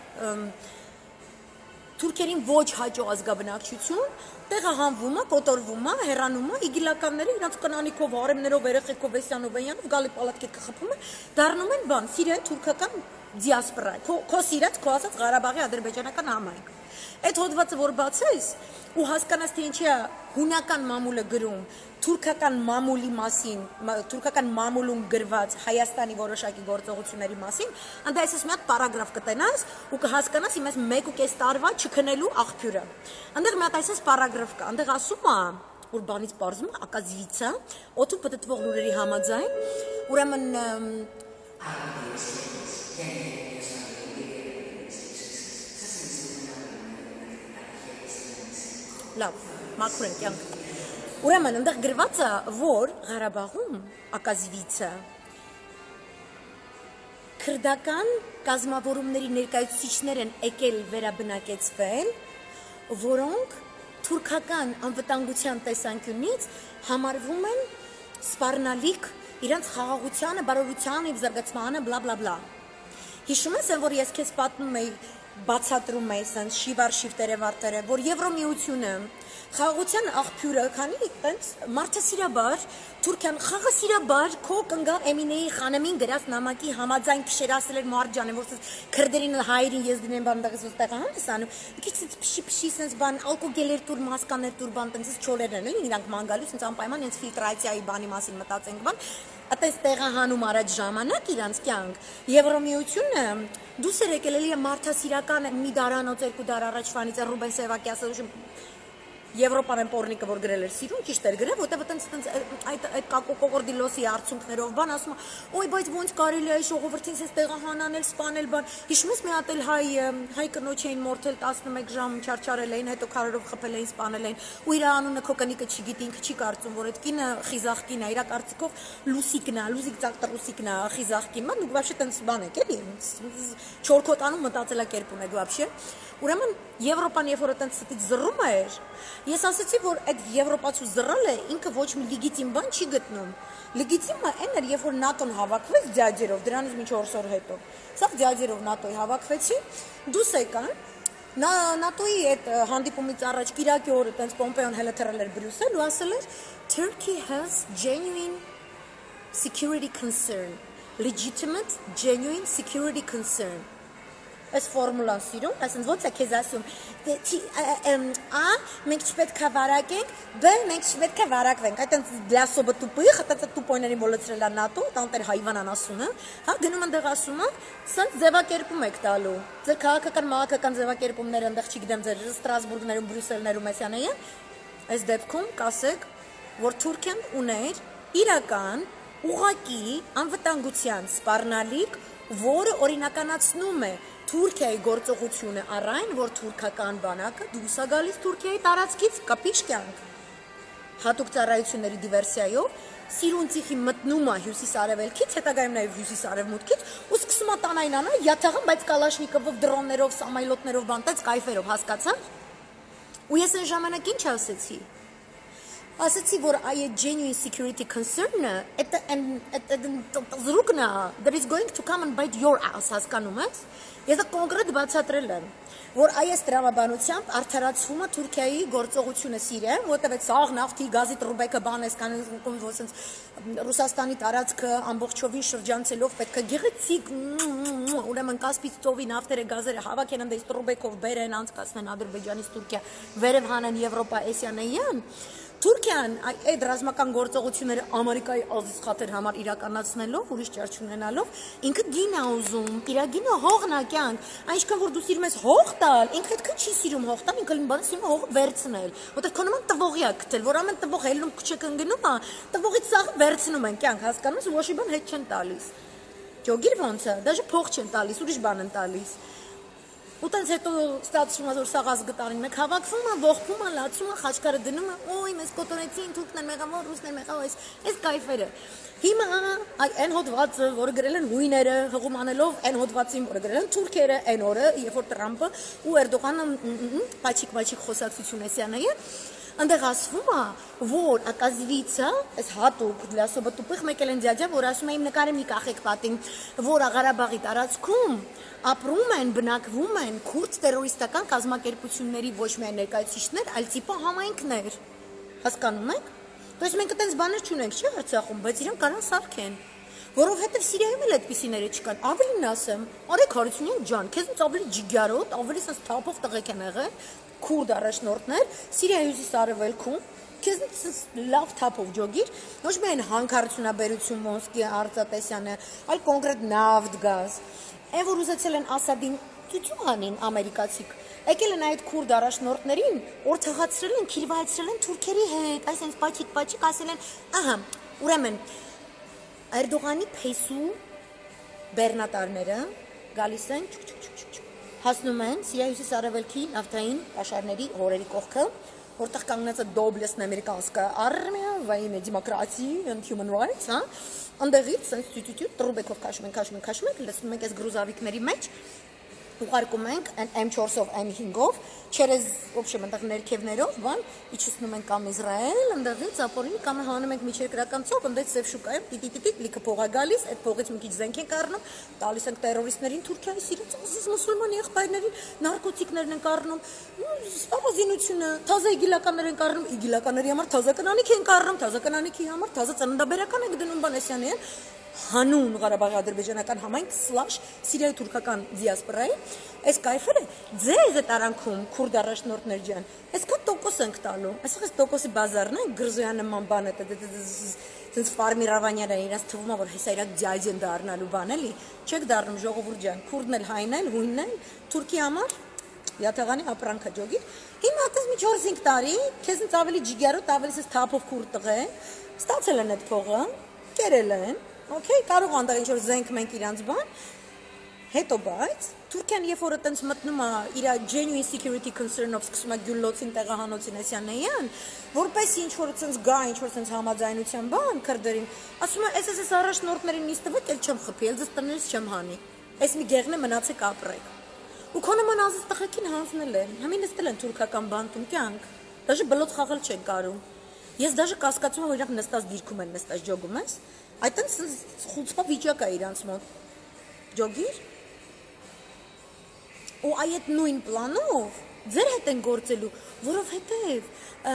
Speaker 1: թուրքերին ոչ հաջող ազգաբնակչություն, տեղը հանվում է, կոտորվում է, հեռանում է, իգիլականները իրանց կնանիքով, հարեմներով, երեխեքով, Վեսյանով, Վենյանով, գալի պալատքետքը խփում են, դառնում են բան, Սիրիայի թուրքական դիասպորա, քո սիրած, քո ասած Ղարաբաղի ադրբեջանական համայնք։ Այդ հոդվածը որ բացես ու հասկանաս թե ինչի է հունական մամուլը գրում, թուրքական մամուլի մասին, թուրքական մամուլում գրված Հայաստանի որոշակի գործողությունների մասին, այնտեղ այսպես մի հատ պարագրաֆ կտենաս ու կհասկանաս իմ այս մեկ ու կես տարվա չքնելու աղբյուրը։ Այնտեղ մի հատ այսպես պարագրաֆ կա, այնտեղ ասում է, որ բանից պարզվում է ակազվիցա, օդում պտտվող լուրերի համաձայն, ուրեմն Լավ, մաքուր ենք յանք։ Ուրեմն, ընդեղ գրված է, որ Ղարաբաղում ակազվիցը քրդական կազմավորումների ներկայացուցիչներ են եկել վերաբնակեցվել, որոնք թուրքական անվտանգության տեսանկյունից համարվում են սպառնալիք իրանց խաղաղությանը, բարօրությանը եւ զարգացմանը, բլա բլա բլա։ Հիշում ես, որ ես քեզ պատմում էի, բացատրում էի ասենց շիվար շիվտերը վարտերը, որ Եվրոմիությունը խաղաղության աղբյուրը, քանի այտենց մարդասիրաբար, Թուրքիան խաղասիրաբար քո կնգա Էմինեի խանամին գրած նամակի համաձայն քշերասել էր Մարջանը, որ քրդերին հայերին եզդին են բան դեղից ուստեղ հանդիսանում, քիչ փշի փշի sense բան ալկոգելեր տուր մասկաներ տուր բան տենց չորերն են, իրանք մանգալու sense անպայման ինձ ֆիլտրացիայի բանի մասին մտածենք բան, այտենց տեղահանում առաջ ժամանակ իրանք կյանք Եվրոմիությունը դուս էր եկել էլի մարդասիրական մի դարանոց երկու դար առաջվանից Ռուբեն Սևակյասը Եվրոպան են պորնիկը որ գրել էր սիրուն ճիշտ էր գրել որտեղ այտենց այդ այդ կոկորդիլոսի արդյունքներով բան ասում օй բայց ոնց կարելի է ժողովրդին sense տեղահանանել սպանել բան հիշում ես մի հատ էլ հայ հայ կնոջ էին մորթել տասնմեկ ժամ չարչարել էին հետո քարերով խփել էին սպանել էին ու իր անունը քո կնիկը չգիտի ինքը չի կարծում որ այդ կինը խիզախ կին է իր կարծիքով լուսիկն է լուսիկ ծաղտռուսիկն է խիզախ կին ման դուք вообще տենց բան եք էլի չորքոտանում մտածելակերպ ունեք вообще ուրեմն Եվրոպան երբ որ այտենց ստից զռում էր ես ասացի որ այդ եվրոպացու զռալը ինքը ոչ մի լեգիտիմ բան չի գտնում լեգիտիմը այն էր երբ որ ՆԱՏՕ-ն հավաքվեց ձյաձերով դրանից մի չորս օր հետո սա ձյաձերով ՆԱՏՕ-ի հավաքվեցի դուս եկան ՆԱՏՕ-ի այդ հանդիպումից առաջ Կիրակի օրը այտենց Պոմպեոն հելը թռել էր Բրյուսել ու ասել էր Turkey has genuine security concern legitimate genuine security concern Այս ֆորմուլան սիրում, այսինքն ոնց է քեզ ասում, A մենք չպետք է վարակենք, B մենք չպետք է վարակվենք, այտենց для особо тупых, это тупойների մոլեցրել է ՆԱՏՕ, տանտեր հայվանան ասում է, հա գնում ընդեղ ասում է, սենց ձևակերպում եք տալու։ Ձեր քաղաքական մահակական ձևակերպումները ընդեղ չգիտեմ ձեր Ստրասբուրգներում, Բրյուսելներում էսյանեը, այս դեպքում կասեք, որ Թուրքիան ուներ իրական ուղղակի անվտանգության սպառնալիք, որը օրինականացնում է Թուրքիայի գործողությունը առայն, որ թուրքական բանակը դուրս է գալիս Թուրքիայի տարածքից կապիչ կյանք։ Հատուկ ծառայությունների դիվերսիայով Սիրունցիխի մտնում է հյուսիս-արևելքից, հետագայում նաև հյուսիս-արևմուտքից ու սկսում է տանային անալ յաթաղան, բայց կալաշնիկովով, դրոններով, սամայլոտներով, բանտեց կայֆերով, հասկացան։ Ու ես այն ժամանակ ինչ ասեցի։ Ասացի, որ այդ genuine security concern-ը, это զրուկն է, that is going to come and bite your ass, հասկանում ես։ Ես կոնկրետ բացատրել եմ, որ այս տրամաբանությամբ արդարացվում է Թուրքիայի գործողությունը Սիրիայում, որտեղ այդ սաղ նավթի գազի տրուբեկը բան էս կան ոնց Ռուսաստանի տարածքը ամբողջովին շրջանցելով պետք է գեղեցիկ ուրեմն Կասպից ծովի նավթերը գազերը հավաքեն այնպես տրուբեկով բերեն անցկացնեն Ադրբեջանից Թուրքիա վերև հանեն Եվրոպա էսյանեյան Թուրքիան այդ ռազմական գործողությունները Ամերիկայի ազիզ խաթեր համար իրականացնելով, ուրիշ ճար չունենալով, ինքը գին է ուզում, իր գինը հողն է կյանք, այնքան որ դու սիրում ես հող տալ, ինքը այդքան չի սիրում հող տալ, ինքը բանը սիրում է հողը վերցնել, որտեղ քո նման տվողի է գտել, որ ամեն տվող հելնում քչեք ընկնում է, տվողից սաղ վերցնում են կյանք, հասկանում ես, ոչ մի բան հետ չեն տալիս։ Ջոգիր ոնց է, դաժե փող չեն տալիս, ուրիշ բան են տալիս։ Ուտենց հետո ստացվում է որ սաղազ գտարին մեկ հավաքվում է, ողբում է, լացում է, խաչքարը դնում է, օй մեզ կոտորեցին, թուրքն են մեղավոր, ռուսն են մեղավոր, այս այս կայֆերը։ Հիմա այն հոդվածը, որը գրել են հույները, հղում անելով այն հոդվածին, որը գրել են թուրքերը, այն օրը, երբ որ Տրամպը ու Էրդողանը պաչիկ-պաչիկ խոսակցություն էսյանայը, այնտեղ ասվում է, որ ակազվիցը, այս հատուկ для особо тупых մեկ են ձյաձյա, որ ասում էին նկարի մի կախեք պատին, որ Ղարաբաղի տարածքում ապրում են, բնակվում են քուրդ տերորիստական կազմակերպությունների ոչ միայն ներկայացուցիչներ, այլ տիպը համայնքներ։ Հասկանում եք։ Բայց մենք այդպես բաներ չունենք, չի Արցախում, բայց իրենք կարան սարքեն։ Որովհետև Սիրիայում էլ այդպիսիները չկան։ Ավելին ասեմ, Արեգ Հարությունյան ջան, քեզնից ավելի ջիգարոտ, ավելի sense թափով տղեկ են եղել, քուրդ առաջնորդներ, Սիրիայի հյուսիս-արևելքում, քեզնից լավ թափով ջոգիր, ոչ միայն հանքարդյունաբերություն Մոսկի Արծաթեսյանը, այլ կոնկրետ նավթ, գազ։ Այն որ ուզեցել են Ասադին ծուծուղանին ամերիկացիք, եկել են այդ քուրդ առաջնորդներին, օրթաղացրել են, քիրվայցրել են թուրքերի հետ, այսինքն պաչիկ-պաչիկ ասել են, ահա, ուրեմն Էրդողանի փեսու բեռնատարները գալիս են հասնում են Սիրիայից արևելքի նավթային աշխարհների հորերի կողքը, որտեղ կանգնած է доблестная американская армия во имя демократии and human rights, հա, այնտեղից sense տյությութ տրուբեկով քաշում են, քաշում են, քաշում են, լսում ենք այս գրուզավիկների մեջ ուղարկում ենք M four-ով, M five-ով, через, в общем, այնտեղ ներքևներով, բան, իջեցնում ենք կամ Իսրայել, այնտեղից ապօրին կամ հանում ենք միջերկրական ծով, այնտեղ սև շուկայում տիտիտիտիտ լիքը փող է գալիս, այդ փողից մի քիչ զենք ենք առնում, տալիս ենք տերորիստներին Թուրքիայի սիրած ազիզ մուսուլման եղբայրներին, նարկոտիկներն ենք առնում, սպառազինությունը, թազա իգիլականներ ենք առնում, իգիլականների համար թազա կնանիք ենք առնում, թազա կնանիքի համար թազա ծննդաբերական ենք դնում բանեսյանին հանուն Ղարաբաղի ադրբեջանական համայնք slash Սիրիայի թուրքական դիասպորայի, այս կայֆերը ձեզ է տարանքում քուրդ առաջնորդներ ջան, այս կա տոկոս ենք տալու, այսօր այս տոկոսի բազարն է, գրզոյան նման բան է, դες ֆարմիրավանյանը իրաց թվում է, որ հեսա իրակ ջայջ են դառնալու բան էլի, չեք դառնում ժողովուրդ ջան, քուրդն էլ հայն էլ, հույնն էլ, Թուրքի համար յաթեղանի ապրանքը ջոգի, հիմա այդպես մի չորս-հինգ տարի, քեզնից ավելի ջիգարոտ, ավելի սես թափով քուրդ տղե, ստացել են այդ փողը, կերել են. Okay, կարող անդար ինչ որ զենք մենք իրանց բան, հետո բայց Թուրքիան երբ որ այտենց մտնում է իր genuine security concern-ով սկսում է գյուլլոցին տեղահանոցին ասյանեյան, որպես ինչ որ այտենց գա, ինչ որ այտենց համաձայնության բան քրդերին, ասում է, «Էս էս առաջնորդներին նիստ տվեք, էլ չեմ խփի, էլ ձեզ տնից չեմ հանի»։ Այս մի գեղն է մնացեք ապրեք։ Ու քո նման ազգ տղեկին հանձնել են, համին նստել են թուրքական բանտում կյանք, դաժե բլոտ խաղալ չեն կարում։ Ես դաժե կասկածում եմ, որ իրանք նստած դիրքում են, նստած ջոգում ես, այդտենց խուցպա վիճակ է իրանց մոտ։ Ջոգիր։ Ու այդ նույն պլանով ձեր հետ են գործելու, որովհետև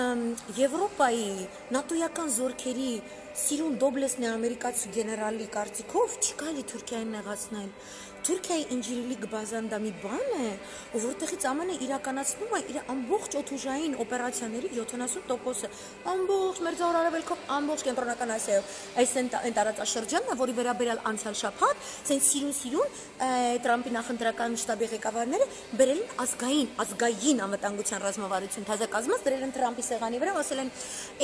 Speaker 1: Եվրոպայի նատոյական զորքերի սիրուն դոբլեսնի ամերիկացի գեներալի կարծիքով չի կարելի Թուրքիային նեղացնել։ Թուրքիայի ինժիրիլիկ բազան դա մի բան է, որտեղից ամենը իրականացնում է իր ամբողջ օդուժային օպերացիաների յոթանասուն տոկոսը, ամբողջ Մերձավոր Արևելքով, ամբողջ Կենտրոնական Ասիայով։ Այս այն տարածաշրջանն է, որի վերաբերյալ անցյալ շաբաթ, ասեն սիրուն-սիրուն Տրամպի նախընտրական շտաբի ղեկավարները բերել են ազգային, ազգային անվտանգության ռազմավարություն թազակազմած, դրել են Տրամպի սեղանի վրա, ասել են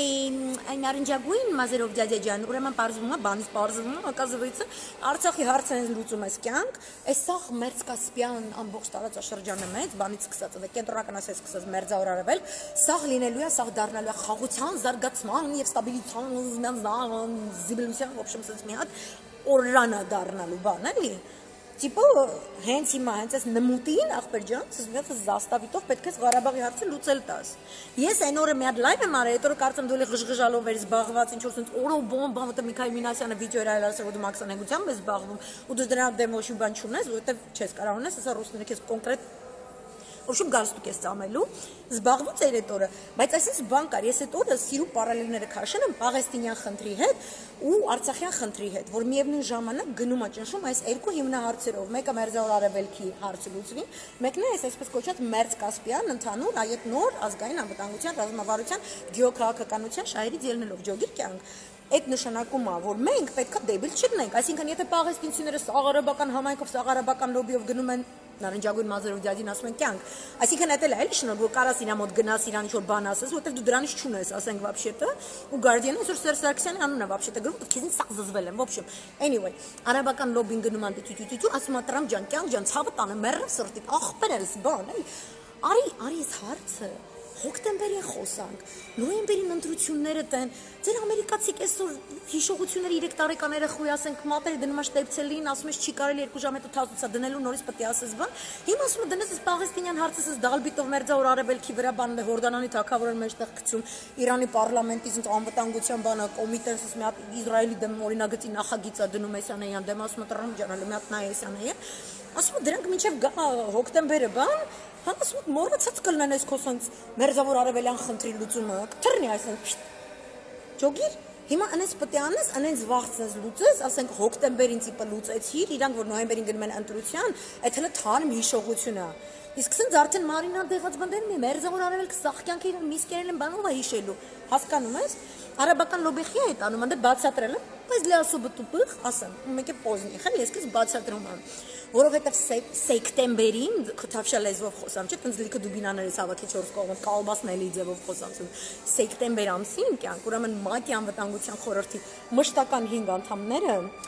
Speaker 1: այն նարնջագույն մազերով դյադյա ջան, ուրեմն պարզվում է, բանից պարզվում է, оказывается, Արցախի հարցը լուծում ես կյանք։ Այսախ Մերձկասպյան ամբողջ տարածաշրջանը մեծ, բանից սկսած, Կենտրոնական Ասիայից սկսած Մերձավոր Արևելք, սաղ լինելու է, սաղ դառնալու է խաղաղության, զարգացման եւ ստաբիլիզացիան, զիբելության, в общем, ասած մի հատ օրրանա դառնալու բան, էլի։ Տիպը հենց հիմա հենց այս նմուտին ախպեր ջան, ցույց զաստավիտով պետք է Ղարաբաղի հարցը լուծել տաս։ Ես այն օրը մի հատ լայվ եմ արել, այդ օրը կարծեմ դու լի ղժղժալով էր զբաղված, ինչ որ sense օրո բոմբա, մտա Միքայել Մինասյանը վիդեո էր այլասը, որ դու մաքսանեգությամբ ես զբաղվում, ու դու դրա դեմ ոչ մի բան չունես, որովհետև չես կարող ունես, ասա ռուսները քեզ կոնկրետ В общем, գալստուկ ես ծամելու, զբաղվից էր այդ օրը, բայց այսպես բան կար, ես այդ օրը սիրու պարալելները քաշել եմ Պաղեստինյան խնդրի հետ ու Արցախյան խնդրի հետ, որ միևնույն ժամանակ գնում է ճնշում այս երկու հիմնահարցերով, մեկը Մերձավոր Արևելքի հարցը լուծվի, մեկն է այս այսպես կոչված Մերձկասպյան ընդհանուր այդ նոր ազգային անվտանգության ռազմավարության գեոքաղաքականության շահերից ելնելով ջոգիր կյանք։ Այդ նշանակում է, որ մենք պետք է դեբիլ չլինենք, այսինքն եթե պաղեստինցիները սաղարաբական համայնքով, սաղարաբական լոբիով գնում են նարնջագույն մազերով դյադին ասում են կյանք, այսինքն դա էլ է, էլի շնորհ, որ կարաս իրա մոտ գնաս, իրան ինչ-որ բան ասես, որովհետև դու դրանից չունես, ասենք вообще-то, ու Guardian-ը այսօր Սերժ Սարգսյանի անունն է вообще-то գրում, քեզին սաղ զզվել են, в общем, anyway, արաբական լոբին գնում ան տյությությությու, ասում է Տրամփ ջան, կյանք ջան, ցավը տանը, մեռը սրտիդ, ախպերս բան, էլի, արի, արի այս հարցը հոկտեմբերին խոսանք, նոյեմբերին ընտրությունները տեն, ձեր ամերիկացիք այսօր հիշողությունները երեք տարեկաները խույասենք մատերը դնում է շտեպցելին, ասում ես չի կարելի երկու ժամ հետո թազուցա դնելու նորից պետք է ասես բան, հիմա ասում է դնես այս պաղեստինյան հարցը ես դալբիտով Մերձավոր Արևելքի վրա բանն է Հորդանանի թագավորը մեջտեղ գցում, Իրանի պարլամենտից անվտանգության բանը կոմիտեն ասում մի հատ Իսրայելի դեմ օրինագծի նախագիծ է դնում Էսյանեյան դեմ, ասում է Տրամփ ջան, մի հատ նայ Էսյանեյան, ասում է դրանք մինչև գա հոկտեմբերը բան Հա ասում մորացած կլնեն այս քոսանց Մերձավոր Արևելյան խնդրի լուծումը, կթռնի այսինքն ջոգիր, հիմա անես պետք է անես, անենց վաղցես լուծես, ասենք հոկտեմբերին տիպը լուծեցիր, իրանք որ նոյեմբերին գնում են ընտրության, այդ հələ թարմ հիշողություն է։ Իսկ սենց արդեն Մարինան դեղած բնդեն մի Մերձավոր Արևելք սախկյանքի իրեն միսկերել են բանով է հիշելու, հասկանում ես, արաբական լոբիխի է տանում, անդե բացատրել եմ, բայց լի ասոբը տուպıq, ասեմ, մեկ է պոզնի, խել ես կես բացատրում եմ, որովհետև սեկտեմբերին քթավշա լեզվով խոսամ, չէ, տենց լիքը դուբինաներից հավաքի չորս կողմով կալբասնելի ձևով խոսամ, սեկտեմբեր ամսին կյանք, ուրեմն ՄԱԿ-ի անվտանգության խորհրդի մշտական հինգ անդամները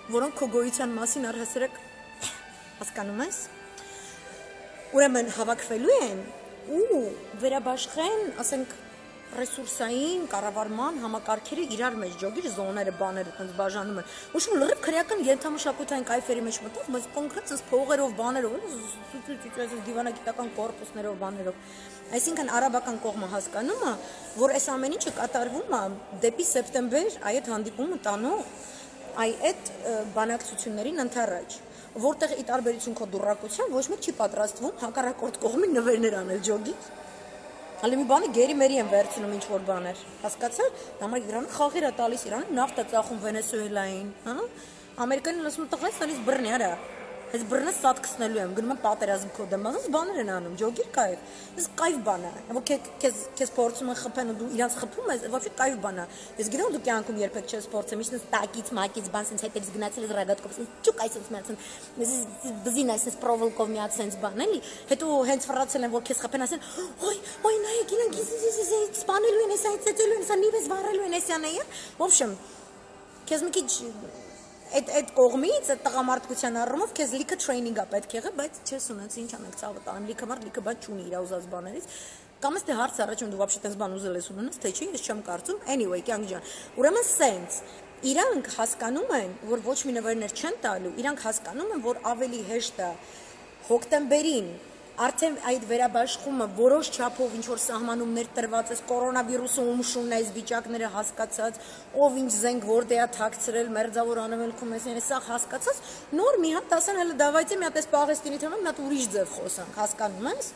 Speaker 1: որոնք քո գոյության մասին առհասարակ հասկանում ես, ուրեմն հավաքվելու են ու վերաբաշխեն, ասենք, ռեսուրսային կառավարման համակարգերը իրար մեջ ջոգիր զոները, բաները տենց բաժանում են։ Ուշում լրիվ քրեական ենթամշակութային կայֆերի մեջ մտավ, բայց կոնկրետ այս փողերով, բաներով, այս դիվանագիտական կորպուսներով, բաներով։ Այսինքն արաբական կողմը հասկանում է, որ այս ամեն ինչը կատարվում է դեպի սեպտեմբեր այդ հանդիպումը տանող այդ բանակցություններին ընթառաջ, որտեղ ի տարբերություն քո դուրակության ոչ մեկ չի պատրաստվում հակառակորդ կողմի նվերներ անել ջոգից։ Հələ մի բանի գերի մերի են վերցնում ինչ որ բաներ, հասկացա՞ր, համար Իրանը խաղեր է տալիս, Իրանը նավթ է ծախում Վենեսուելային, հա? Ամերիկայինը լսում տղայս տալիս բռնի, արա։ Այս բռնը սատկցնելու եմ, գնում եմ պատերազմ կոդեմ, ասես բաներ են անում, ջոգիր կայֆ։ Այս կայֆ բան է, որ քեզ քեզ փորձում են խփեն ու դու իրանց խփում ես, вообще կայֆ բան է։ Ես գիտեմ դու կյանքում երբեք չես փորձել, միշտ տակից, մակից բան sense հետից գնացել ես ռագատկով, ճուկ այսպես միացան։ Ես բզին այսպես պրովոլկով միացած բան էլի։ Հետո հենց ֆռացել են որ քեզ խփեն, ասեն, «Ոյ, ոյ, նայեք, իրանք իզ սպանելու են, էս այցեցելու են, սա նիվես վառելու են, էսյան է»։ В общем, քեզ մի քիչ Այդ այդ կողմից այդ տղամարդկության առումով քեզ լիքը տրեյնինգ է պետք եղել, բայց չես ունեցի ինչ անենք ցավը տան լիքը մարդ լիքը բան չունի իր ուզած բաներից կամ էս դե հարց առաջում դու вообще տես բան ուզել ես ունենաս թե չի ես չեմ կարծում anyway կյանք ջան ուրեմն sense իրանք հասկանում են որ ոչ մի նվերներ չեն տալու իրանք հասկանում են որ ավելի հեշտ է հոկտեմբերին Արդեն այդ վերաբաշխումը որոշ չափով ինչ որ սահմանումներ տրված է կորոնավիրուսը ումշունն է այս վիճակները հասկացած ով ինչ զենք որտե է թաքցրել մերձավոր անվելքում էս սա հասկացած նոր մի հատ ասեն հələ դավայցե մի հատ էս Պաղեստինի թեման մի հատ ուրիշ ձև խոսանք հասկանում ես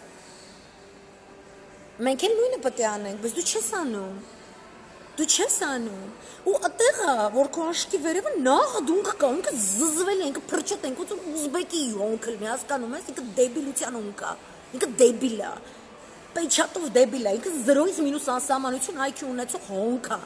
Speaker 1: մենք էլ նույնը պետք է անենք բայց դու չես անում դու չես անում ու այդտեղ որ քո աշկի վերևը նախ դունք կա ինքը զզվել է ինքը փրչոտ ենք ու ուզբեկի յոնքլ մի հասկանում ես ինքը դեբիլության ունկա ինքը դեբիլ է պեչատով դեբիլ է ինքը զրոից մինուս անսահմանություն այ քյու ունեցող հոնքա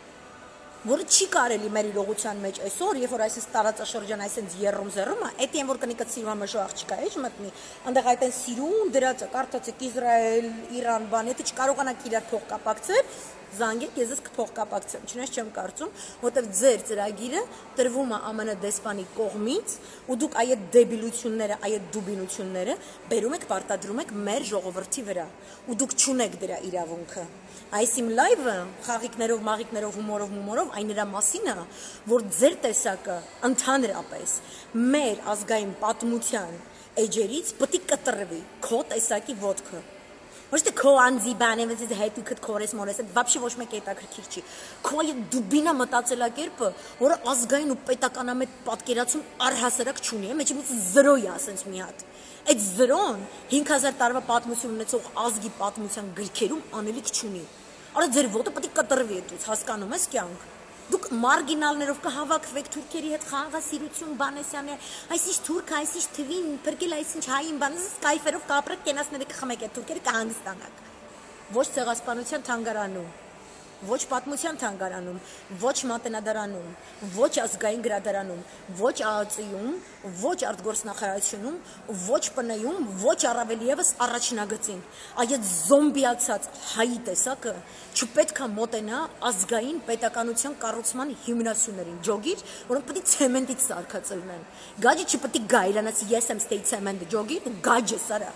Speaker 1: որը չի կարելի մեր իրողության մեջ այսօր երբ որ այսպես տարածաշրջան այսպես երրում զերում է այդ են որ կնիկը սիրում մշո աղջիկա էջ մտնի այնտեղ այդեն սիրուն դրած է կարծացեք Իսրայել Իրան բան եթե չկարողանաք իրար փող կապակցել Զանգեք, ես ես կփող կապակցեմ, չնայած չեմ կարծում, որտեվ ձեր ծրագիրը տրվում է ԱՄՆ դեսպանի կողմից, ու դուք այդ դեբիլությունները, այդ դուբինությունները բերում եք, պարտադրում եք մեր ժողովրդի վրա, ու դուք չունեք դրա իրավունքը։ Այս իմ լայվը խաղիկներով, մաղիկներով, հումորով, հումորով այն նրա մասին է, որ ձեր տեսակը ընդհանրապես մեր ազգային պատմության էջերից պետք է կտրվի, քո տեսակի ոտքը։ Ոչ թե քո անձի բան է, բայց հետո քդ քորես մորես, вообще ոչ մեկ հետաքրքիր չի։ Քո այդ դուբինա մտածելակերպը, որը ազգային ու պետականամետ պատկերացում առհասարակ չունի, մեջ մի զրո է, ասենց մի հատ։ Այդ զրոն հինգ հազար տարվա պատմություն ունեցող ազգի պատմության գրքերում անելիք չունի։ Արա ձեր ոտը պետք է կտրվի այդուց, հասկանում ես կյանք։ Դուք մարգինալներով կհավաքվեք թուրքերի հետ խաղաղասիրություն բանեսյանը, այսինչ թուրք, այսինչ թվին, փրկել այսինչ հային բան, կայֆերով կապրեք, կենասները կխմեք այդ թուրքերը կհանգստանաք։ Ոչ ցեղասպանության թանգարանում, ոչ պատմության թանգարանում, ոչ մատենադարանում, ոչ ազգային գրադարանում, ոչ ԱԱԾ-ում, ոչ արտգործնախարարությունում, ոչ ՊՆ-ում, ոչ առավել եւս առաջնագծին։ Այդ զոմբիացած հայի տեսակը չպետք է մոտենա ազգային պետականության կառուցման հիմնասյուներին, ջոգիր, որոնք պետք է ցեմենտից սարքածելն են։ Գաջը չպետք է գայլանաց ես եմ ստեյ ցեմենտ ջոգիր ու գաջը սարա։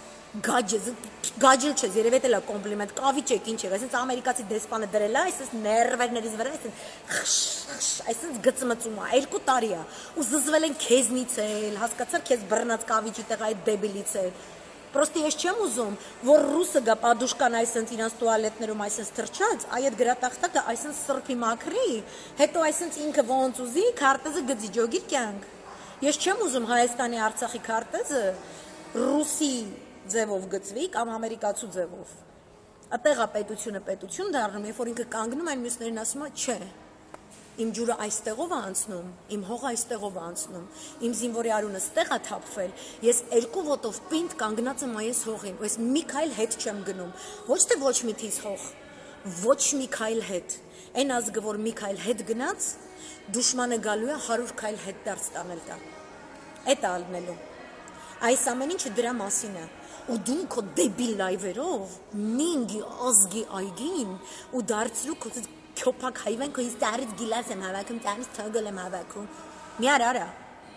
Speaker 1: Գաջը, գաջել չես, երևի էլ է կոմպլիմենտ, կավիճեք ինչ եղես, այսինչ ամերիկացի դեսպանը դրել է, այսպես ներվերներից վրա, այսպես այսպես գծմծում է, երկու տարի է, ու զզվել են քեզնից էլ, հասկացար քեզ բռնած կավիճի տեղ այդ դեբիլից էլ, Պրոստի ես չեմ ուզում, որ ռուսը գա պադուշկան այսպես իրանց տուալետներում այսպես թրջած, այդ գրատախտակը այսպես սրբի մաքրի, հետո այսպես ինքը ոնց ուզի, քարտեզը գծի ջոգիր կյանք։ Ես չեմ ուզում Հայաստանի Արցախի քարտեզը ռուսի ձևով գծվի կամ ամերիկացու ձևով։ Այդտեղ է պետությունը պետություն դառնում, երբ որ ինքը կանգնում այն մյուսներին ասում է, չէ։ Իմ ջուրը այստեղով է անցնում, իմ հողը այստեղով է անցնում, իմ զինվորի արունը ստեղ է թափվել, ես երկու ոտով պինդ կանգնած եմ այս հողին, ու ես մի քայլ հետ չեմ գնում, ոչ թե ոչ մի թիզ հող, ոչ մի քայլ հետ, այն ազգը, որ մի քայլ հետ գնաց, դուշմանը գալու է հարյուր քայլ հետ դարձ տանել տա, այդ է ալնելու, այս ամեն ինչը դրա մասին է, ու դու քո դեբիլ լայվերով մինգի ազգի այգին ու դարձրու քո Քոփակ հայվան քո ինստարից գիլաս եմ հավաքում, տանից թագել եմ հավաքում։ մի արա արա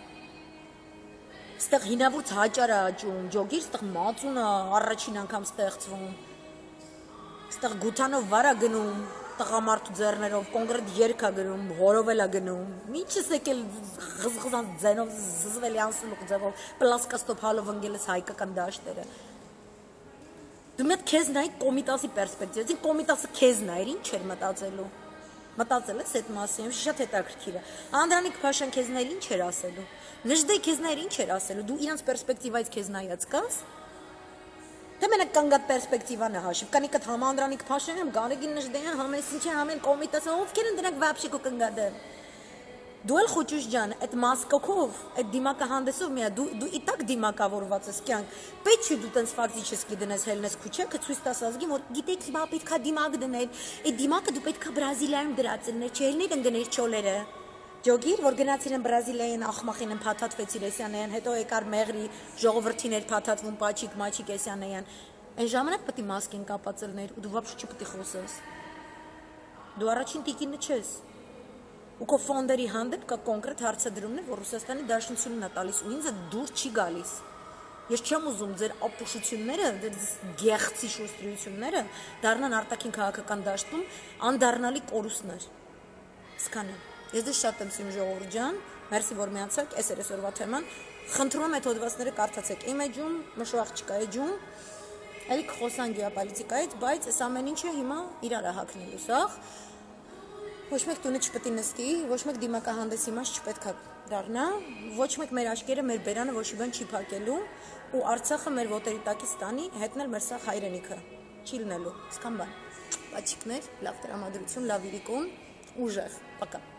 Speaker 1: Ստեղ հինավուրց հաճար է աճում, ջոգիր ստեղ մածուն է առաջին անգամ ստեղծվում, ստեղ գութանով վար է գնում, տղամարդու ձեռներով, կոնկրետ երգ է գրում, հորով էլ է գնում, միչս եկել խզխզան ձենով զզվել անսլուկ ձևով, պլասկաստով հալով ընգել ես հայկական դաշտերը։ Դու մետ քեզ նայ կոմիտասի պերսպեկտիվից, ին կոմիտասը քեզ նայր, ինչ էր մտածելու։ Մտածել ես այդ մասին, շատ հետաքրքիր է։ Անդրանիկ Փաշան քեզ նայր ինչ էր ասելու։ Նժդե քեզ նայր ինչ էր ասելու։ Դու իրանց պերսպեկտիվայից քեզ նայած կաս։ Դե մենակ կանգատ պերսպեկտիվան է հաշիվ։ Կանի կդ համ Անդրանիկ Փաշանյան, Գարեգին Նժդեյան, համես ինչի համեն կոմիտասը, ովքեր են դրանք վաբշե կո կանգադը։ Դու էլ խոճուշ ջան, այդ մասկոքով, այդ դիմակահանդեսով միա դու դու իտակ դիմակավորված ես կյանք։ Պետք չի դու տենց ֆակտիչեսկի դնես հելնես քուչեքը ցույց տաս ազգին, որ գիտեք հիմա պետքա դիմակ դնել։ Այդ դիմակը դու պետքա Բրազիլիայում դրածելներ, չելներ ընկներ չոլերը։ Ջոգիր, որ գնացել են Բրազիլիային ախմախին են փաթաթվեցիր Էսյանեյան, հետո եկար Մեղրի ժողովրդին էր փաթաթվում Պաչիկ Մաչիկ Էսյանեյան։ Այն ժամանակ պետք է մասկին կապածելներ ու դու վաբշե չպետք է խոսես։ Դու առաջին տիկինը չես։ Ու քո ֆոնդերի հանդեպ կա կոնկրետ հարցադրումներ, որ Ռուսաստանի Դաշնությունն է տալիս ու ինձ դուր չի գալիս։ Ես չեմ ուզում ձեր ապուշությունները, ձեր գեղցի շուստրությունները դառնան արտաքին քաղաքական դաշտում անդառնալի կորուստներ։ Սկանը։ Ես դες շատ եմ սիրում ժողովուրդ ջան, մերսի որ միացաք, էս էր այսօրվա թեման։ Խնդրում եմ այդ հոդվածները կարդացեք իմ էջում, մշուաղ չկա էջում։ Էլի խոսան գեոպոլիտիկայից, բայց այս ամեն ինչը հիմա իրար է հագնելու, սաղ։ Ոչ մեկ տունը չպետք է նստի, ոչ մեկ դիմակահանդեսի մաս չպետք է դառնա, ոչ մեկ մեր աշկերը, մեր բերանը ոչ մի բան չի փակելու ու Արցախը մեր ոտերի տակից տանի, հետնել մեր սաղ հայրենիքը, չի լինելու, սկան բան, պաչիկներ, լավ տրամադրություն, լավ իրիկուն, ուժեղ, պակա։